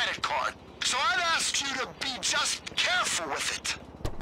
credit card. So I'd ask you to be just careful with it.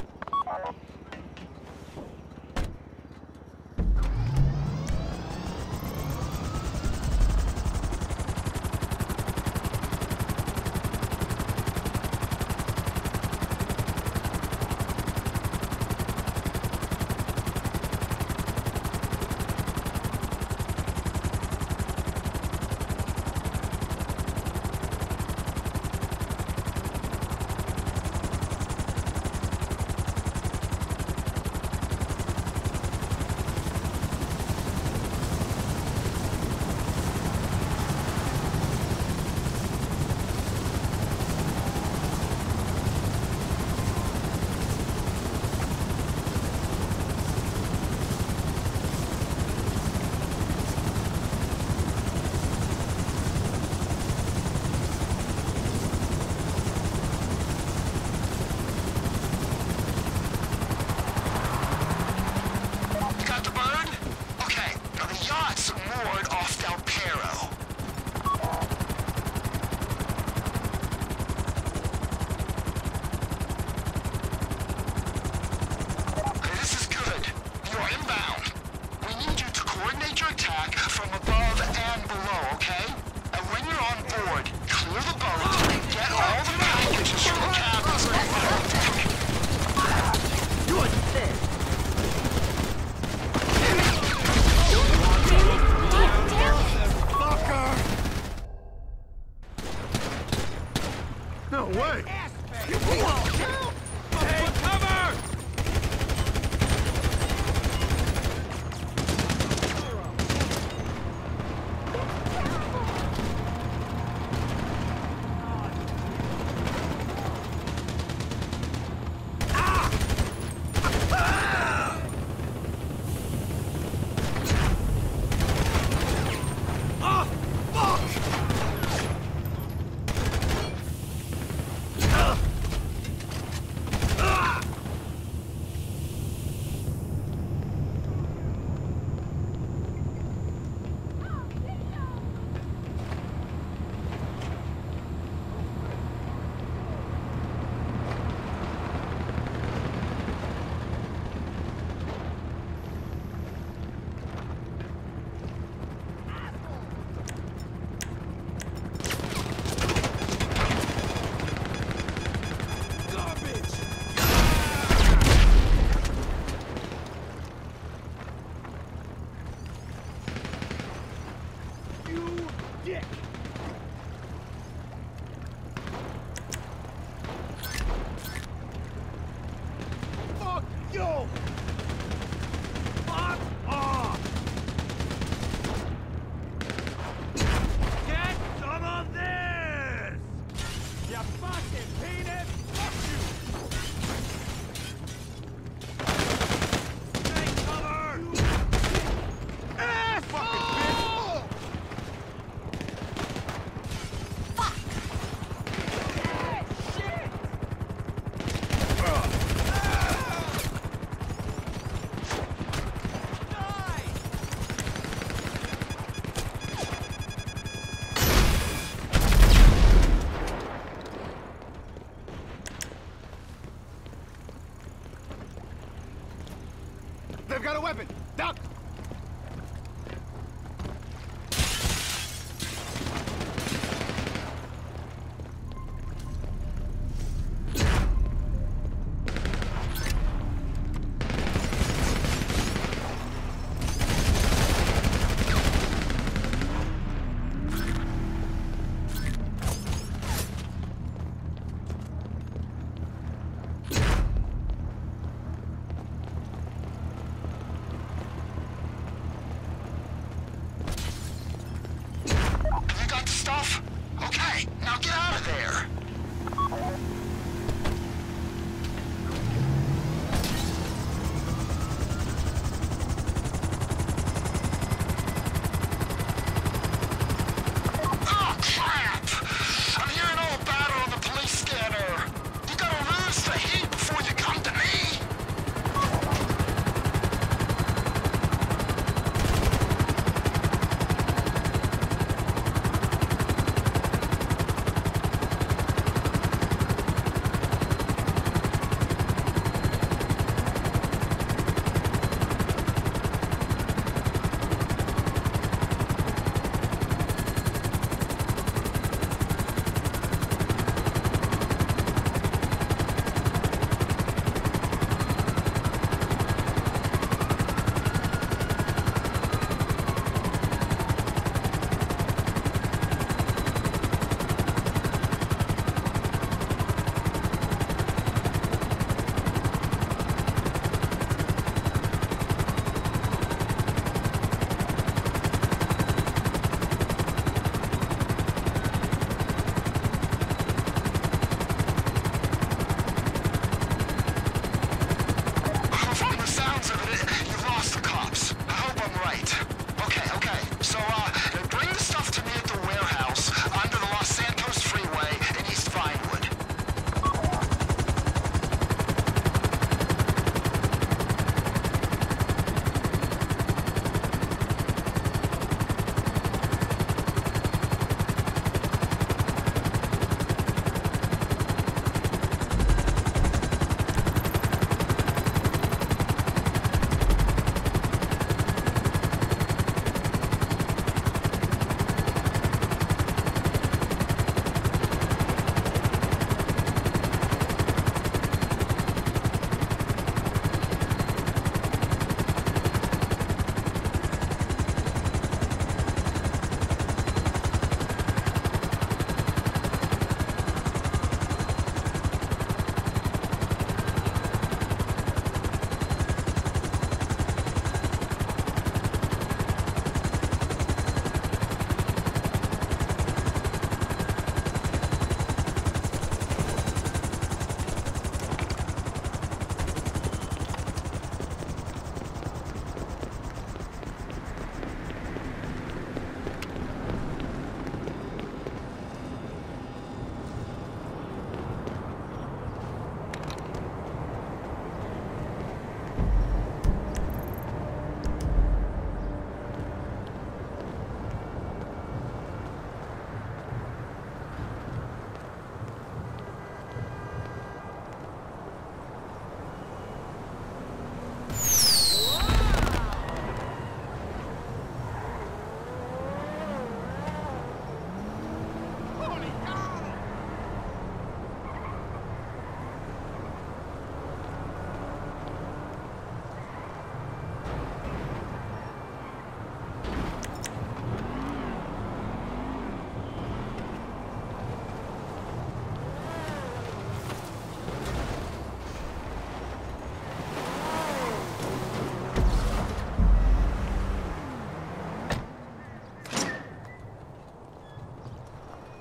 No way! Hey, cover! They've got a weapon! Duck!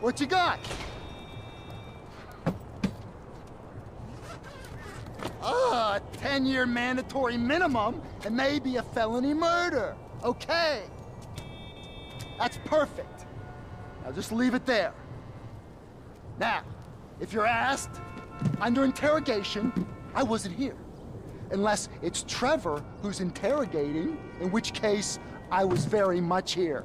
What you got? A 10-year mandatory minimum and maybe a felony murder. Okay. That's perfect. Now just leave it there. Now, if you're asked, under interrogation, I wasn't here. Unless it's Trevor who's interrogating, in which case I was very much here.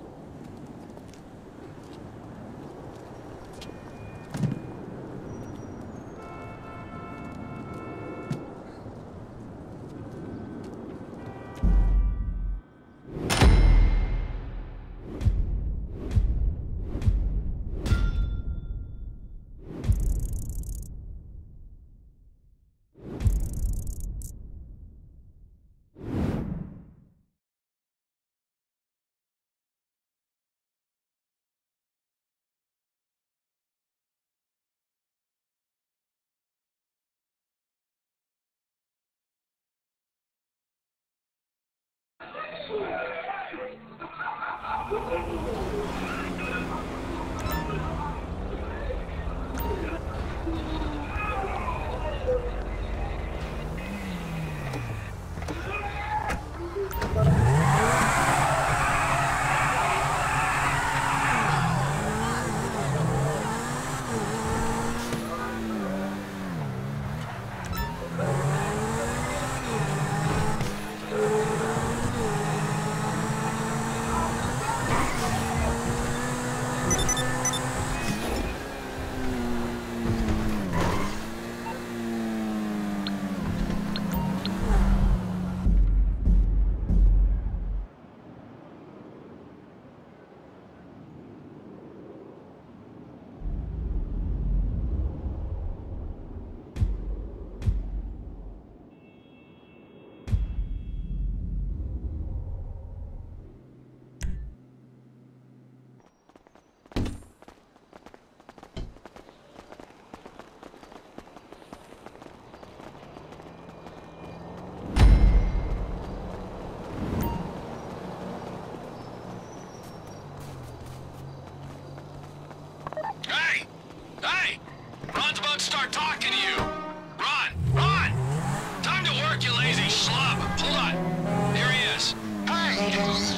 Start talking to you. Ron! Time to work, you lazy schlub. Hold on. Here he is. Hey,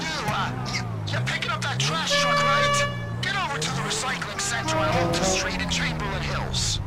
you're picking up that trash truck, right? Get over to the recycling center on Alta Street in Chamberlain Hills.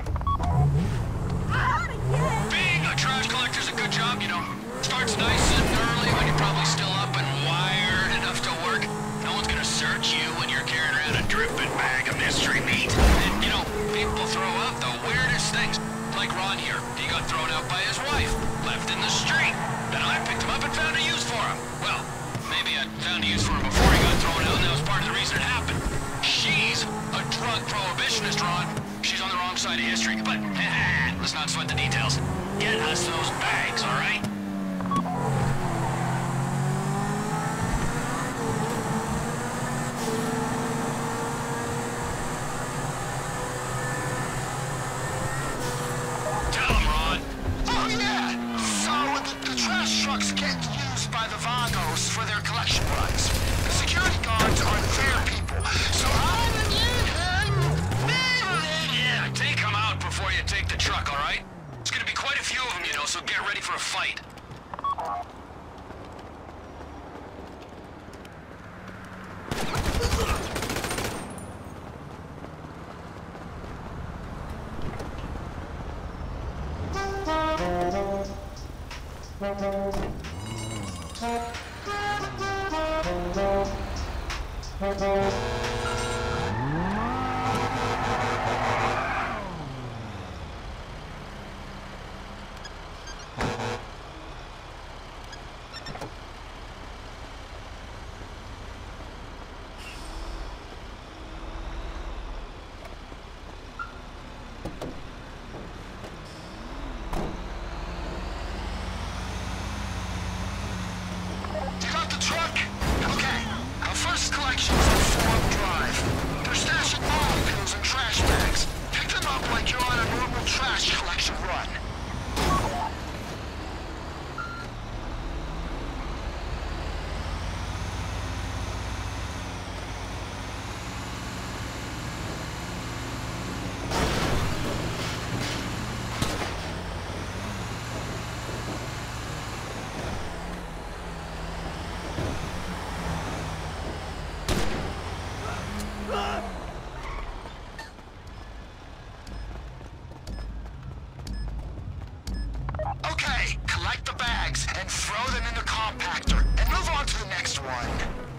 Being a trash collector's a good job, you know. Starts nice and early when you're probably still up and wired enough to work. No one's gonna search you when you're carrying around a dripping bag of mystery meat. And, you know, people throw out the weirdest things. Like Ron here. He got thrown out by his wife. Left in the street. Then I picked him up and found a use for him. Well, maybe I found a use for him before he got thrown out, and that was part of the reason it happened. She's a drug prohibitionist, Ron. She's on the wrong side of history. But, let's not sweat the details. Get us those bags, all right? Trucks get used by the Vagos for their collection runs. The security guards are their people, so yeah, take them out before you take the truck, all right? It's gonna be quite a few of them, you know, so get ready for a fight. compactor and move on to the next one.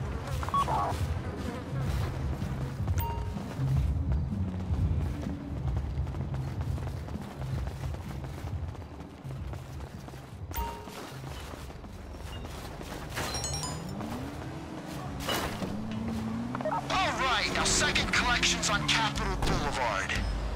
All right, our second collection's on Capitol Boulevard.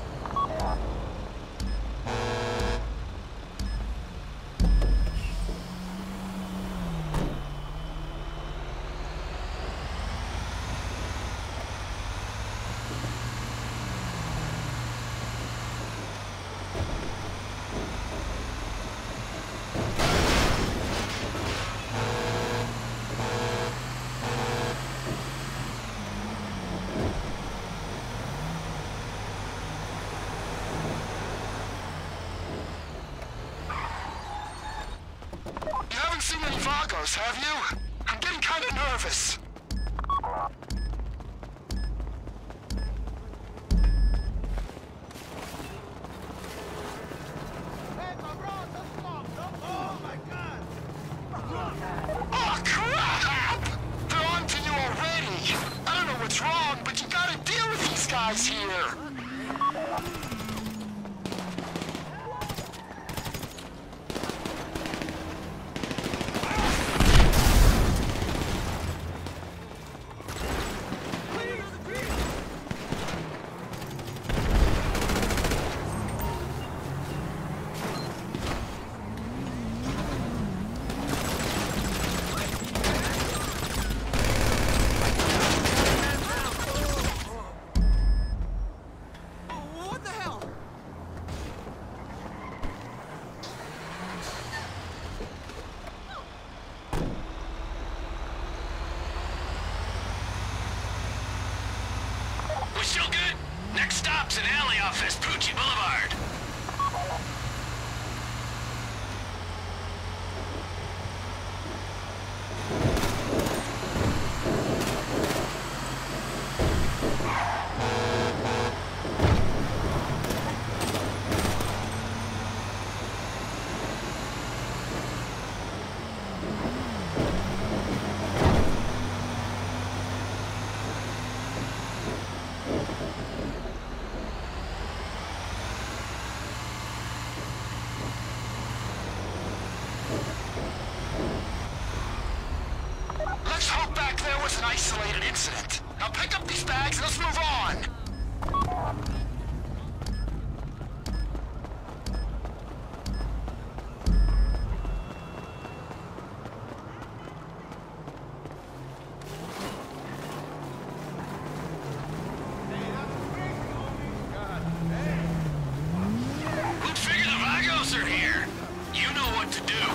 You haven't seen any Vagos, have you? I'm getting kind of nervous. Oh, crap! They're on to you already. I don't know what's wrong, but you gotta deal with these guys here. We're still good? Next stop's an alley off Vespucci Boulevard. Let's hope back there was an isolated incident. Now pick up these bags and let's move on. Who'd figure the Vagos are here? You know what to do.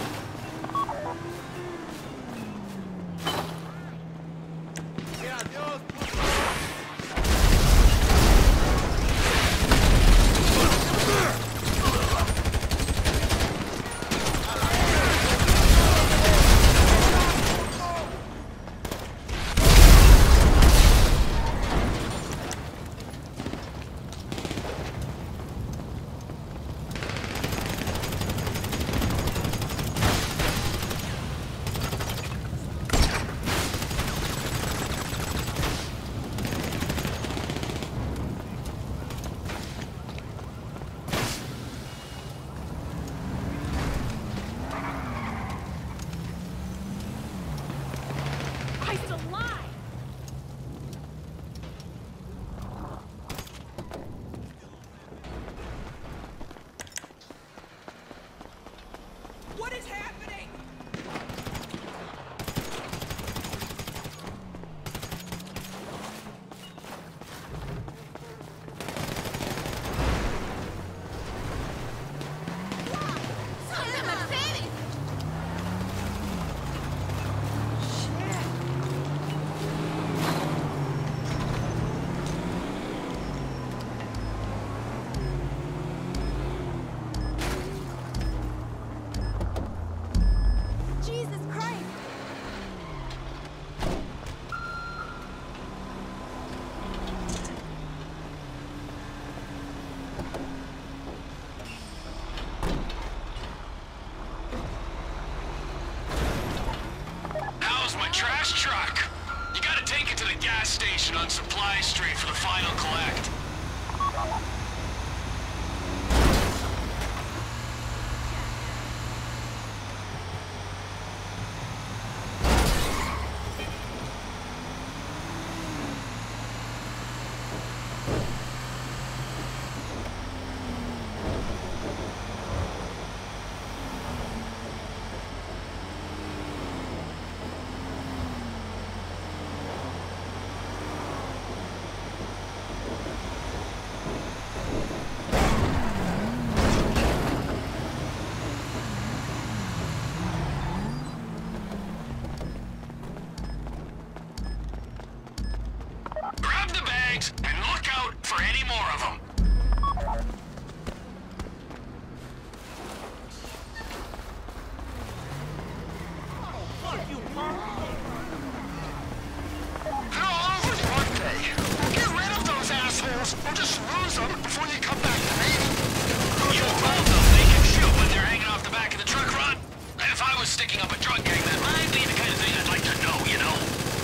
truck. You gotta take it to the gas station on Supply Street for the final collect. Grab the bags and look out for any more of them. They're all over you, aren't they? Get rid of those assholes, or just lose them before you come back to me. You told them they can shoot when they're hanging off the back of the truck, Ron? And if I was sticking up a drug gang, that might be the kind of thing I'd like to know, you know?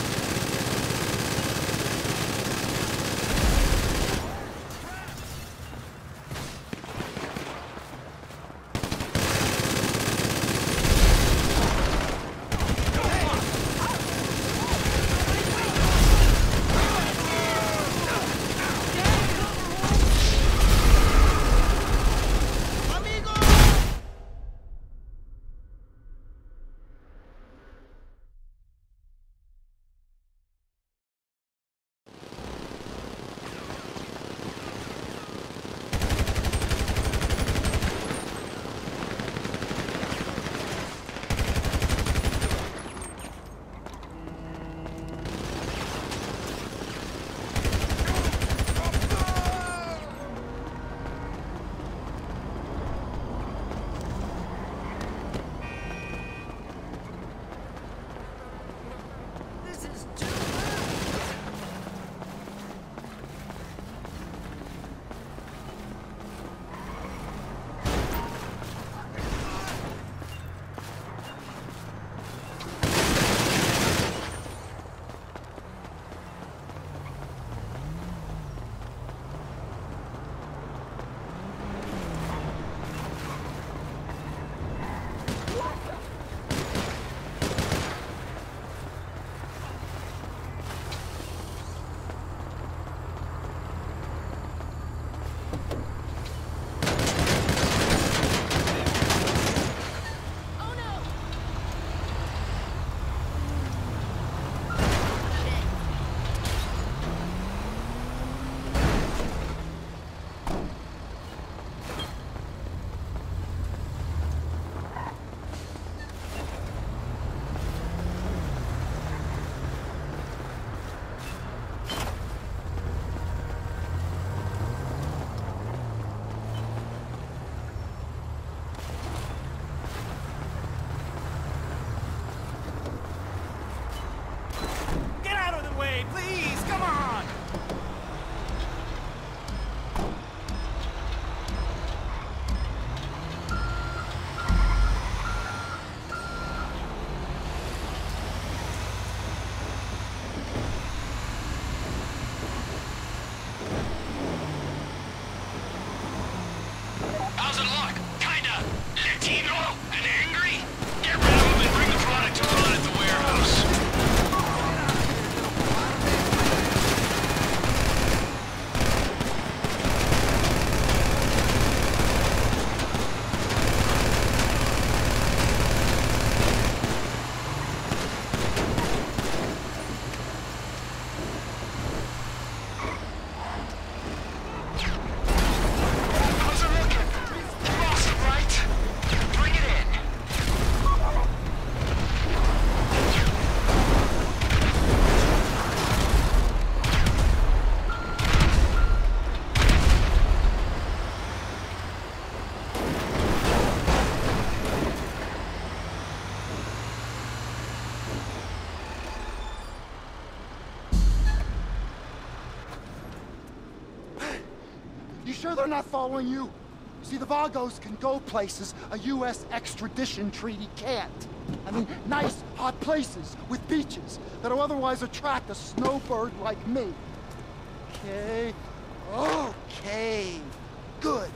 Please, come on! How's it look? Kinda Latino and angry? Get rid of them and bring the product to Ron at the warehouse. How's it looking? You lost it, right? Bring it in. You sure they're not following you? See, the Vagos can go places a U.S. extradition treaty can't. I mean, nice, hot places with beaches that'll otherwise attract a snowbird like me. Okay? Okay. Good.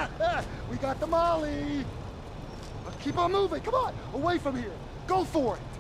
We got the molly. Keep on moving. Come on. Away from here. Go for it.